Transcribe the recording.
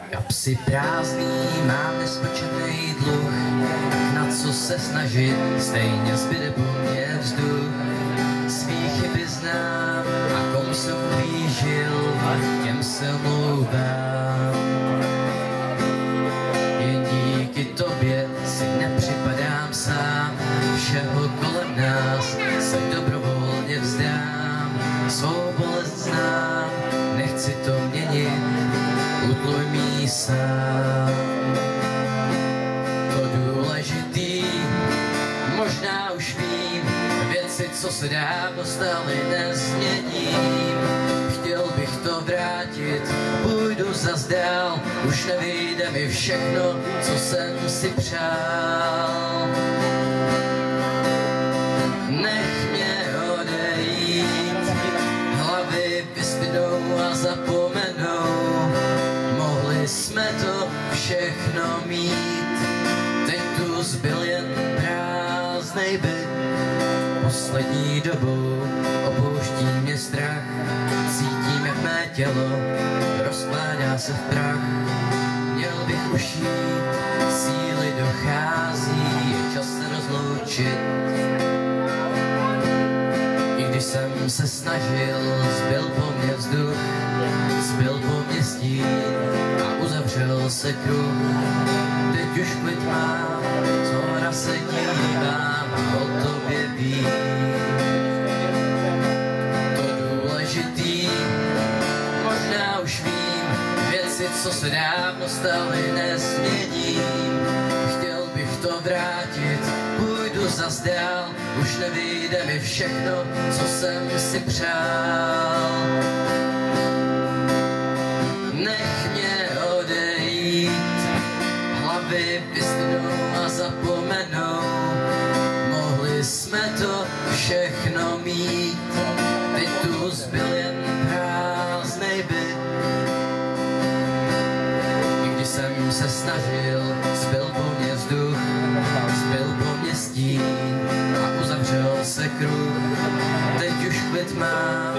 Kapsy prázdný, mám nespočetný dluh, na co se snažit, stejně zbyde po mně vzduch. Svý chyby znám a komu jsem ublížil, těm se omlouvám. Jen díky tobě si nepřipadám sám, všeho kolem nás se dobrovolně vzdám. Svou bolest znám, nechci to měnit, utluj mi sám. To důležitý, možná už vím, věci, co se dávno staly, nezměním. Chtěl bych to vrátit, půjdu zas dál, už nevyjde mi všechno, co jsem si přál. Nech mě odejít, hlavy vyspěnou a zapomenou. Mohli jsme to všechno mít, teď tu zbyl jen prázdnej byt. Poslední dobou opouští mě strach, cítím, jak mé tělo rozkládá se v prach. Měl bych už jít, síly dochází, je čas se rozloučit. I když jsem se snažil, zbyl po mně vzduch, zbyl po mě stín a uzavřel se kruh. Teď už klid mám, zhora se dívám a o tobě vím. To důležitý, možná už vím, věci, co se dávno staly, nezměním. Chtěl bych to vrátit, půjdu zas dál, už nevyjde mi všechno, co jsem si přál. Nech mě odejít, hlavy vystynou a zapomenou. Mohli jsme to všechno mít, teď tu zbyl jen prázdnej byt. I když jsem se snažil, zbyl po mně vzduch, zbyl po mně stín a uzavřel se kruh. Teď už klid mám,